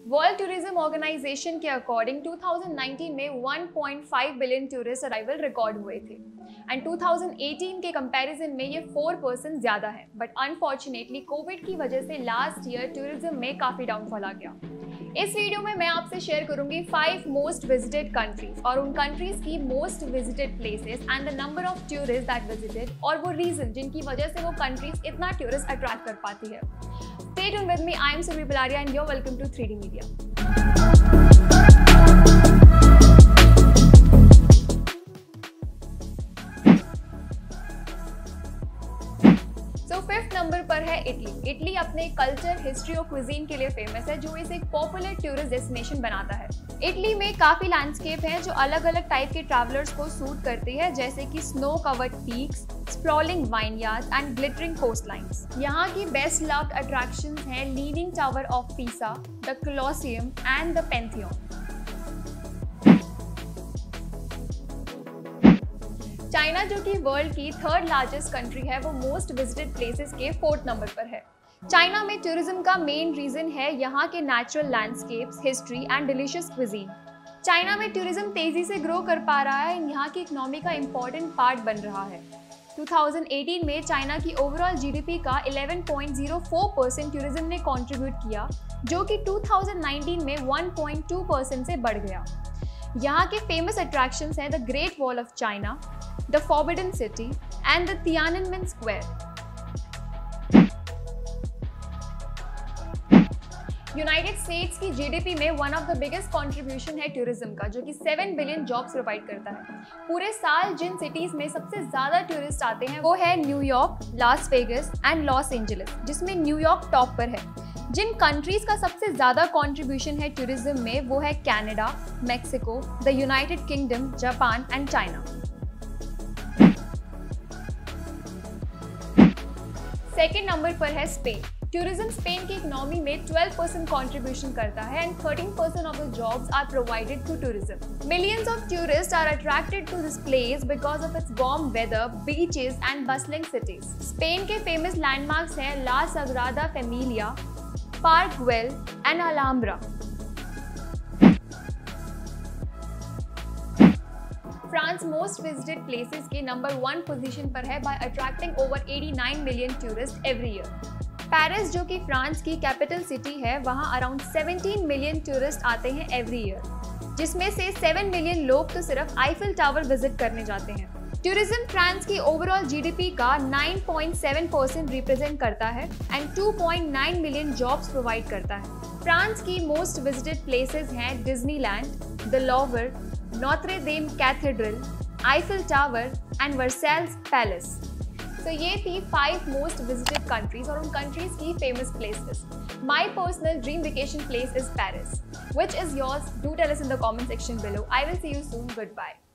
World tourism organisation के according 2019 में 1.5 billion tourist arrival record हुए थे एंड 2018 के कंपैरिजन में ये 4% ज्यादा है। बट अनफॉर्चुनेटली कोविड की वजह से लास्ट ईयर टूरिज्म में काफी डाउनफॉल आ गया। इस वीडियो में मैं आपसे शेयर करूंगी 5 मोस्ट विजिटेड कंट्रीज और उन कंट्रीज की most visited places and the number of tourist that visited और वो रीजन जिनकी वजह से वो कंट्रीज इतना टूरिस्ट अट्रैक्ट कर पाती है। Stay tuned with me. I am Surbhi Balaria and you're welcome to 3D Media. So fifth number पर है इटली। इटली अपने कल्चर, हिस्ट्री और क्विजीन के लिए फेमस है, जो इसे एक पॉपुलर टूरिस्ट डेस्टिनेशन बनाता है। इटली में काफी लैंडस्केप हैं जो अलग अलग टाइप के ट्रैवलर्स को सूट करती है, जैसे कि snow covered peaks, sprawling vineyards and glittering coastlines. यहाँ की बेस्ट लव्ड अट्रैक्शंस हैं leaning tower of Pisa, the Colosseum and the Pantheon. China, जो कि वर्ल्ड की थर्ड लार्जेस्ट कंट्री है, वो मोस्ट विजिटेड प्लेसेस के 4th नंबर पर है। चाइना में टूरिज्म का मेन रीजन है यहाँ के natural landscapes, history and delicious cuisine. China में टूरिज्म तेजी से ग्रो कर पा रहा है और यहाँ की इकोनॉमी का इम्पोर्टेंट पार्ट बन रहा है। 2018 में चाइना की ओवरऑल जीडीपी का 11.04% टूरिज्म ने कंट्रीब्यूट किया, जो कि 2019 में 1.2% से बढ़ गया। यहाँ के फेमस अट्रैक्शंस हैं the great wall of China, the forbidden city and the Tiananmen square. United States की जीडीपी में one of the biggest contribution है टूरिज्म का, जो कि 7 बिलियन जॉब्स प्रोवाइड करता है। पूरे साल जिन सिटीज में सबसे ज्यादा टूरिस्ट आते हैं वो है New York, Las Vegas and Los Angeles, जिसमें न्यूयॉर्क टॉप पर है। जिन कंट्रीज का सबसे ज्यादा कंट्रीब्यूशन है टूरिज्म में वो है Canada, Mexico, the United Kingdom, Japan and China. Second number पर है स्पेन। टूरिज्म स्पेन की इकोनॉमी में 12% कंट्रीब्यूशन करता है and 13% of the jobs are provided through tourism. Millions of tourist are attracted to this place because of its warm weather, beaches and bustling cities. Spain के famous landmarks हैं La Sagrada Familia, park güell and Alhambra. France most visited places के number 1 position पर है by attracting over 89 million tourist every year. Paris, जो कि France की capital city है, वहां अराउंड 17 मिलियन टूरिस्ट आते हैं एवरी ईयर, जिसमें से 7 मिलियन लोग तो सिर्फ आईफिल टावर विजिट करने जाते हैं। टूरिज्म फ्रांस की ओवरऑल जीडीपी का 9.7% रिप्रेजेंट करता है एंड 2.9 मिलियन जॉब्स प्रोवाइड करता है। फ्रांस की मोस्ट विजिटेड प्लेसेस हैं Disneyland, the Louvre, Notre Dame cathedral, Eiffel tower and Versailles palace. तो ये थी 5 मोस्ट विजिटेड कंट्रीज और उन कंट्रीज की famous places. My personal dream vacation place is Paris. Which is yours? Do tell us in the comment section below. I will see you soon. Goodbye.